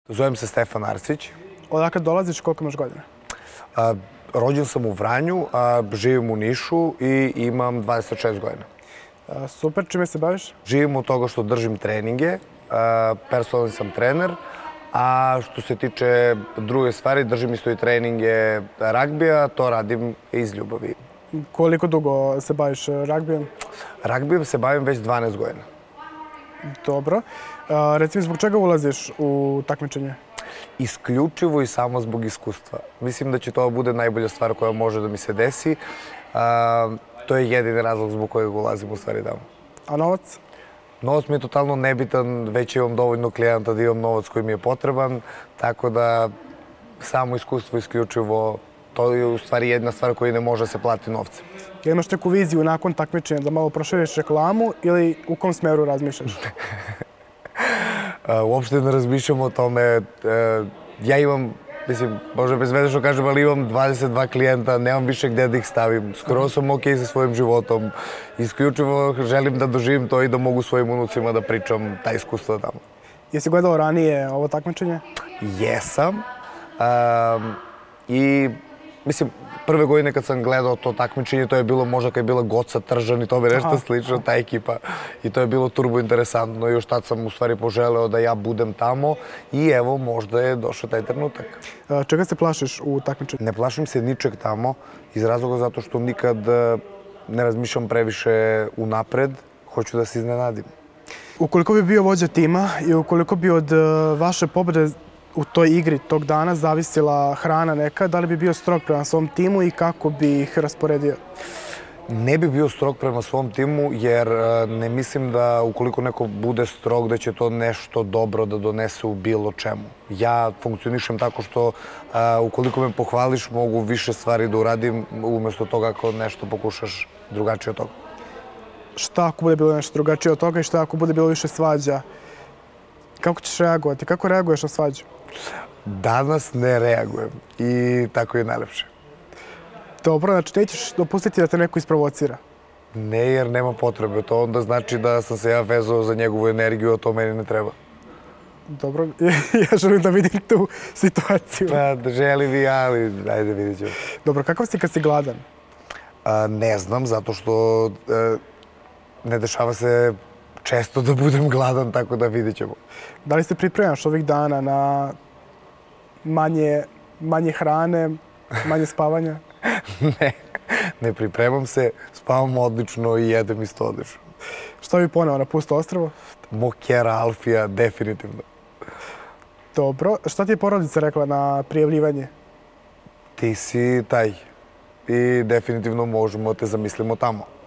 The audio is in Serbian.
Zovem se Stefan Arsić. Odakle dolaziš, koliko imaš godina? Rođen sam u Vranju, živim u Nišu i imam 26 godina. Super, čime se baviš? Živim od toga što držim treninge, personalni sam trener, a što se tiče druge stvari, držim isto i treninge ragbija, to radim iz ljubavi. Koliko dugo se baviš ragbijem? Ragbijem se bavim već 12 godina. Dobro. Reci mi, zbog čega ulaziš u takmičenje? Isključivo i samo zbog iskustva. Mislim da će to bude najbolja stvar koja može da mi se desi. To je jedini razlog zbog kojeg ulazim u stvari tamo. A novac? Novac mi je totalno nebitan, već imam dovoljno klijenta da imam novac koji mi je potreban, tako da samo iskustvo isključivo, to je u stvari jedna stvar koja ne može se plati novcem. Jel imaš neku viziju nakon takmičenja da malo proširiš reklamu ili u kom smeru razmišljaš? Uopšte ne razmišljam o tome. Ja imam, mislim, možda bezvezno kažem, ali imam 22 klijenta, nemam više gde da ih stavim. Skoro sam okej sa svojim životom. Isključivo želim da doživim to i da mogu svojim unucima da pričam ta iskustva tamo. Jesi gledao ranije ovo takmičenje? Jesam. I, mislim, prve godine kad sam gledao to takmičenje, to je bilo možda kad je bila Goca Tržan i to bi nešto slično, ta ekipa. I to je bilo turbo interesantno. Još tad sam u stvari poželeo da ja budem tamo i evo, možda je došao taj trenutak. Čega se plašiš u takmičenju? Ne plašim se ničeg tamo iz razloga zato što nikad ne razmišljam previše unapred. Hoću da se iznenadim. Ukoliko bi bio vođa tima i ukoliko bi od vaše pobjede u toj igri tog dana zavisila hrana neka, da li bi bio strog prema svom timu i kako bi ih rasporedio? Ne bi bio strog prema svom timu jer ne mislim da ukoliko neko bude strog da će to nešto dobro da donese u bilo čemu. Ja funkcionišem tako što ukoliko me pohvališ mogu više stvari da uradim umjesto toga ako nešto pokušaš drugačije od toga. Šta ako bude bilo nešto drugačije od toga i šta ako bude bilo više svađa? Kako ćeš reagovati? Kako reaguješ na svađu? Danas ne reagujem i tako je najlepše. Dobro, znači nećeš dopustiti da te neko isprovocira? Ne, jer nema potrebe. To onda znači da sam se ja vezao za njegovu energiju, a to meni ne treba. Dobro, ja želim da vidim tu situaciju. Pa želim i ja, ali ajde vidit ću. Dobro, kakav si kad si gladan? Ne znam, zato što ne dešava se često da budem gladan, tako da vidit ćemo. Da li se pripremaš ovih dana na manje hrane, manje spavanja? Ne pripremam se, spavam odlično i jedem isto odlično. Šta bi poneo na pusto ostrvo? Mokera, Alfija, definitivno. Dobro, šta ti je porodica rekla na prijavljivanje? Ti si taj i definitivno možemo te zamislimo tamo.